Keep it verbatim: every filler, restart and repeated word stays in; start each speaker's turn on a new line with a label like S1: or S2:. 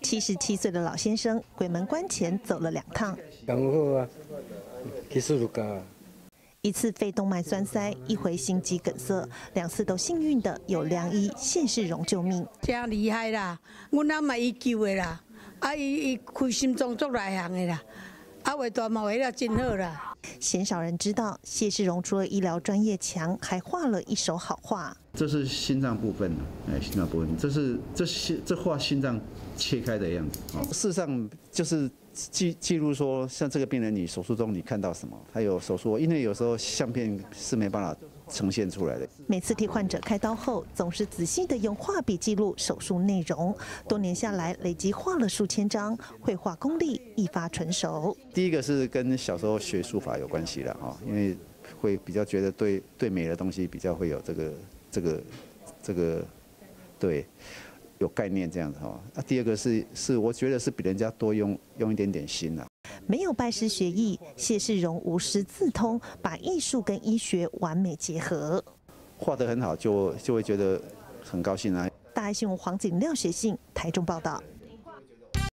S1: 七十七岁的老先生，鬼门关前走了两趟。
S2: 刚好啊，其实就噶。
S1: 一次肺动脉栓塞，一回心肌梗塞，两次都幸运的有良医谢世荣救命。
S3: 真厉害啦！阮阿嘛伊救的啦，啊伊伊开心脏足内行的啦，啊话大嘛话了真好啦。
S1: 鲜少人知道，谢世荣除了医疗专业强，还画了一手好画。
S4: 这是心脏部分，哎，心脏部分，这是这是这画心脏切开的样子。哦，事实上就是记记录说，像这个病人，你手术中你看到什么，还有手术，因为有时候相片是没办法呈现出来的。
S1: 每次替患者开刀后，总是仔细的用画笔记录手术内容。多年下来，累积画了数千张，绘画功力一发纯熟。
S4: 第一个是跟小时候学书法有关系了哈，因为会比较觉得对对美的东西比较会有这个这个这个对有概念这样子哈。啊，第二个是是我觉得是比人家多用用一点点心啦。
S1: 没有拜师学艺，谢世荣无师自通，把艺术跟医学完美结合。
S4: 画得很好，就就会觉得很高兴啊。
S1: 大爱新闻黄景廖学信台中报道。